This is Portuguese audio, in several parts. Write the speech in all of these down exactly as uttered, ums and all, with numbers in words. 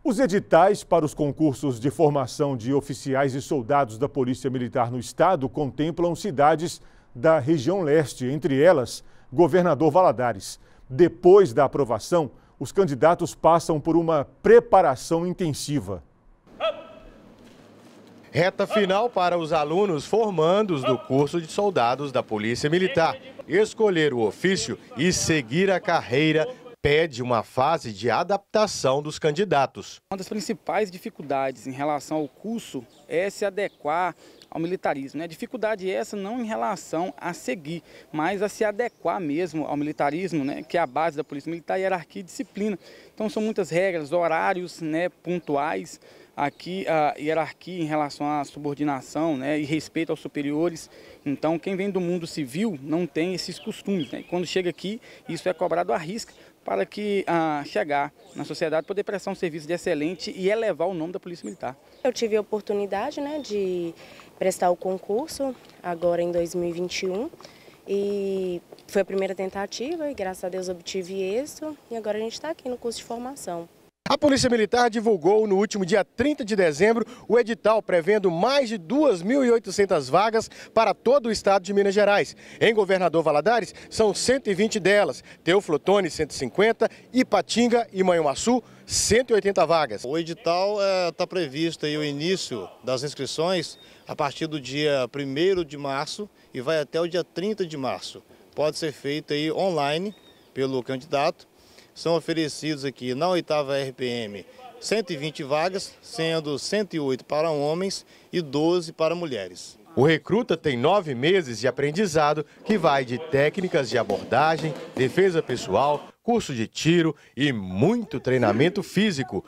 Os editais para os concursos de formação de oficiais e soldados da Polícia Militar no estado contemplam cidades da região leste, entre elas Governador Valadares. Depois da aprovação, os candidatos passam por uma preparação intensiva. Reta final para os alunos formandos do curso de soldados da Polícia Militar. Escolher o ofício e seguir a carreira pede uma fase de adaptação dos candidatos. Uma das principais dificuldades em relação ao curso é se adequar ao militarismo. Né? Dificuldade essa não em relação a seguir, mas a se adequar mesmo ao militarismo, né? Que é a base da Polícia Militar, hierarquia e disciplina. Então são muitas regras, horários, né? Pontuais. Aqui a hierarquia em relação à subordinação, né, e respeito aos superiores. Então quem vem do mundo civil não tem esses costumes. Né? Quando chega aqui, isso é cobrado à risca para que a chegar na sociedade poder prestar um serviço de excelente e elevar o nome da Polícia Militar. Eu tive a oportunidade, né, de prestar o concurso agora em dois mil e vinte e um e foi a primeira tentativa e graças a Deus obtive êxito e agora a gente está aqui no curso de formação. A Polícia Militar divulgou no último dia trinta de dezembro o edital prevendo mais de duas mil e oitocentas vagas para todo o estado de Minas Gerais. Em Governador Valadares são cento e vinte delas, Teoflotone cento e cinquenta, Ipatinga e Manhuaçu cento e oitenta vagas. O edital está é, previsto aí o início das inscrições a partir do dia primeiro de março e vai até o dia trinta de março. Pode ser feito aí online pelo candidato. São oferecidos aqui na oitava R P M cento e vinte vagas, sendo cento e oito para homens e doze para mulheres. O recruta tem nove meses de aprendizado que vai de técnicas de abordagem, defesa pessoal, curso de tiro e muito treinamento físico.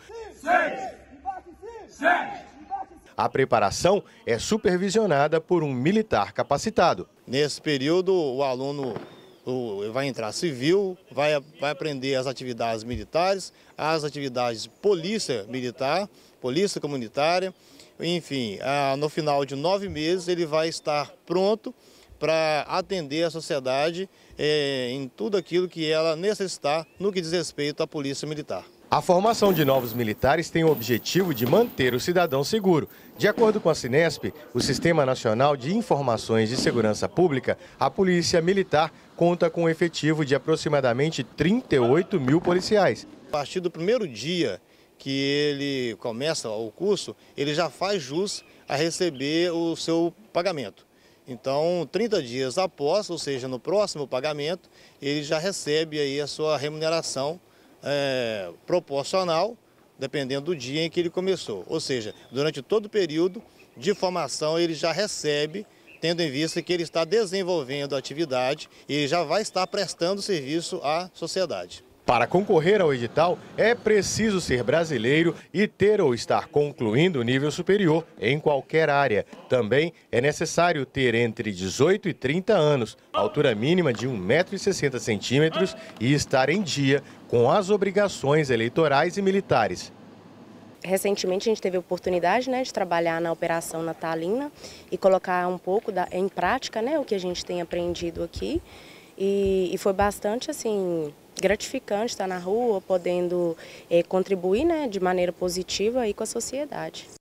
A preparação é supervisionada por um militar capacitado. Nesse período, o aluno vai entrar civil, vai, vai aprender as atividades militares, as atividades polícia militar, polícia comunitária, enfim, no final de nove meses ele vai estar pronto para atender a sociedade é, em tudo aquilo que ela necessitar no que diz respeito à Polícia Militar. A formação de novos militares tem o objetivo de manter o cidadão seguro. De acordo com a Cinesp, o Sistema Nacional de Informações de Segurança Pública, a Polícia Militar conta com um efetivo de aproximadamente trinta e oito mil policiais. A partir do primeiro dia que ele começa o curso, ele já faz jus a receber o seu pagamento. Então, trinta dias após, ou seja, no próximo pagamento, ele já recebe aí a sua remuneração É, proporcional, dependendo do dia em que ele começou. Ou seja, durante todo o período de formação ele já recebe, tendo em vista que ele está desenvolvendo a atividade e ele já vai estar prestando serviço à sociedade. Para concorrer ao edital, é preciso ser brasileiro e ter ou estar concluindo o nível superior em qualquer área. Também é necessário ter entre dezoito e trinta anos, altura mínima de um metro e sessenta centímetros e estar em dia com as obrigações eleitorais e militares. Recentemente a gente teve a oportunidade, né, de trabalhar na Operação Natalina e colocar um pouco da, em prática, né, o que a gente tem aprendido aqui. E, e foi bastante assim, gratificante estar na rua, podendo é, contribuir, né, de maneira positiva aí com a sociedade.